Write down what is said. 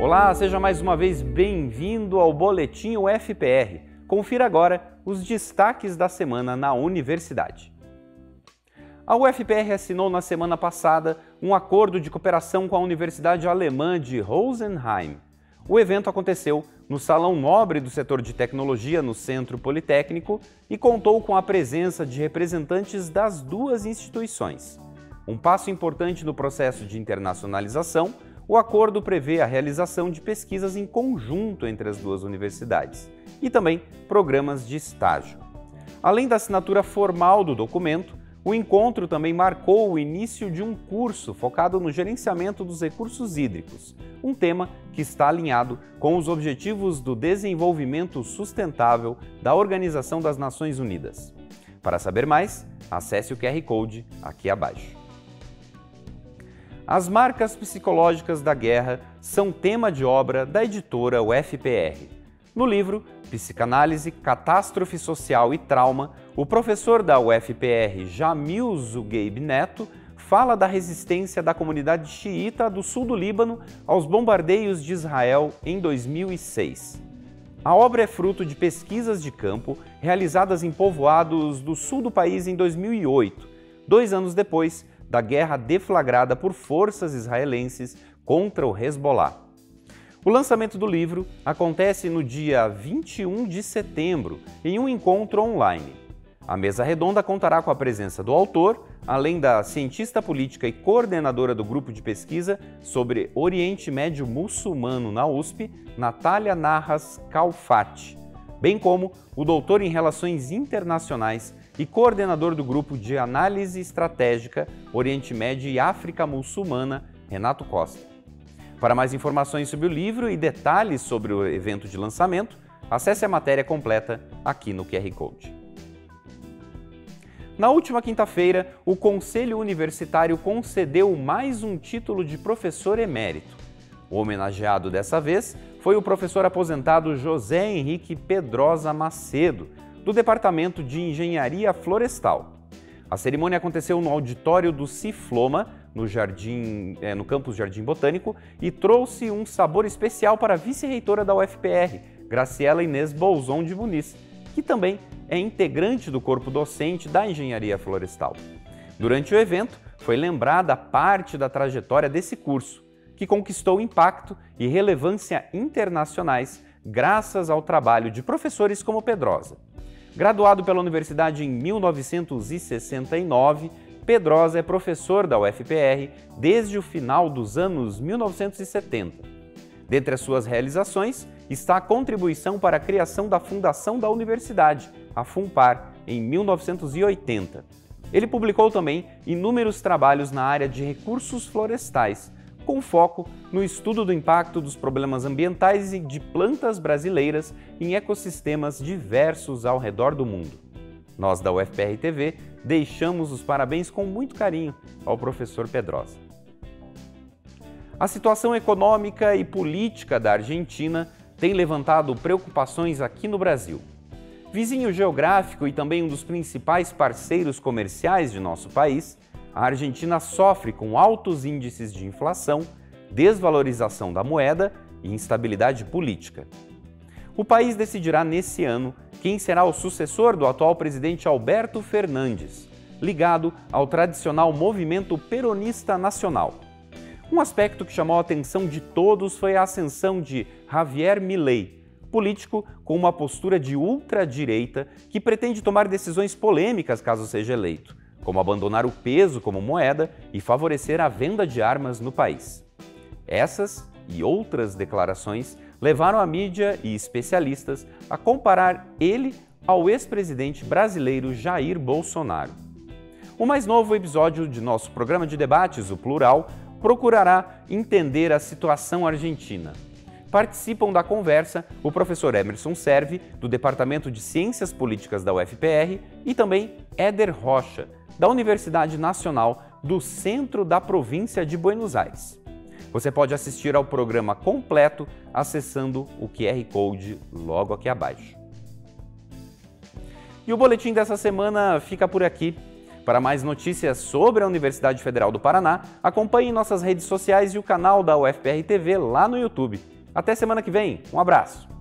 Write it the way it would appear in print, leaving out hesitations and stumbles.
Olá, seja mais uma vez bem-vindo ao Boletim UFPR. Confira agora os destaques da semana na universidade. A UFPR assinou na semana passada um acordo de cooperação com a Universidade Alemã de Rosenheim. O evento aconteceu no Salão Nobre do setor de tecnologia no Centro Politécnico e contou com a presença de representantes das duas instituições. Um passo importante no processo de internacionalização, o acordo prevê a realização de pesquisas em conjunto entre as duas universidades e também programas de estágio. Além da assinatura formal do documento, o encontro também marcou o início de um curso focado no gerenciamento dos recursos hídricos, um tema que está alinhado com os Objetivos do Desenvolvimento Sustentável da Organização das Nações Unidas. Para saber mais, acesse o QR Code aqui abaixo. As marcas psicológicas da guerra são tema de obra da editora UFPR. No livro Psicanálise, Catástrofe Social e Trauma, o professor da UFPR, Jamil Zugaib Neto, fala da resistência da comunidade xiita do sul do Líbano aos bombardeios de Israel em 2006. A obra é fruto de pesquisas de campo realizadas em povoados do sul do país em 2008, 2 anos depois da guerra deflagrada por forças israelenses contra o Hezbollah. O lançamento do livro acontece no dia 21 de setembro, em um encontro online. A mesa redonda contará com a presença do autor, além da cientista política e coordenadora do grupo de pesquisa sobre Oriente Médio Muçulmano na USP, Natália Narras Kalfati, bem como o doutor em Relações Internacionais e coordenador do grupo de Análise Estratégica Oriente Médio e África Muçulmana, Renato Costa. Para mais informações sobre o livro e detalhes sobre o evento de lançamento, acesse a matéria completa aqui no QR Code. Na última quinta-feira, o Conselho Universitário concedeu mais um título de professor emérito. O homenageado dessa vez foi o professor aposentado José Henrique Pedrosa Macedo, do Departamento de Engenharia Florestal. A cerimônia aconteceu no auditório do Cifloma, no campus Jardim Botânico, e trouxe um sabor especial para a vice-reitora da UFPR, Graciela Inês Bolzon de Muniz, que também é integrante do corpo docente da Engenharia Florestal. Durante o evento, foi lembrada parte da trajetória desse curso, que conquistou impacto e relevância internacionais graças ao trabalho de professores como Pedrosa. Graduado pela universidade em 1969, Pedrosa é professor da UFPR desde o final dos anos 1970. Dentre as suas realizações está a contribuição para a criação da fundação da universidade, a FUNPAR, em 1980. Ele publicou também inúmeros trabalhos na área de recursos florestais, com foco no estudo do impacto dos problemas ambientais e de plantas brasileiras em ecossistemas diversos ao redor do mundo. Nós da UFPR TV deixamos os parabéns com muito carinho ao professor Pedrosa. A situação econômica e política da Argentina tem levantado preocupações aqui no Brasil. Vizinho geográfico e também um dos principais parceiros comerciais de nosso país, a Argentina sofre com altos índices de inflação, desvalorização da moeda e instabilidade política. O país decidirá nesse ano quem será o sucessor do atual presidente Alberto Fernandes, ligado ao tradicional movimento peronista nacional. Um aspecto que chamou a atenção de todos foi a ascensão de Javier Milei, político com uma postura de ultradireita que pretende tomar decisões polêmicas caso seja eleito, como abandonar o peso como moeda e favorecer a venda de armas no país. Essas e outras declarações levaram a mídia e especialistas a comparar ele ao ex-presidente brasileiro Jair Bolsonaro. O mais novo episódio de nosso programa de debates, o Plural, procurará entender a situação argentina. Participam da conversa o professor Emerson Servi, do Departamento de Ciências Políticas da UFPR, e também Éder Rocha, da Universidade Nacional do Centro da Província de Buenos Aires. Você pode assistir ao programa completo acessando o QR Code logo aqui abaixo. E o boletim dessa semana fica por aqui. Para mais notícias sobre a Universidade Federal do Paraná, acompanhe nossas redes sociais e o canal da UFPR TV lá no YouTube. Até semana que vem, um abraço!